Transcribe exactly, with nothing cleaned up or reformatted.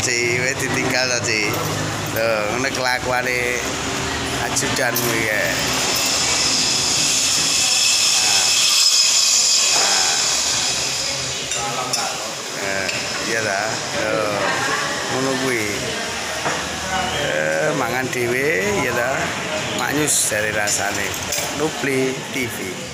Ci, wis ditinggal to, Ci. Lho, ngene kelakuane ajudan kuwi ya. Eh, iya ta. Lho, ngono kuwi. Eh, mangan dhewe ya ta. Maknyus dari rasane. Nupli T V.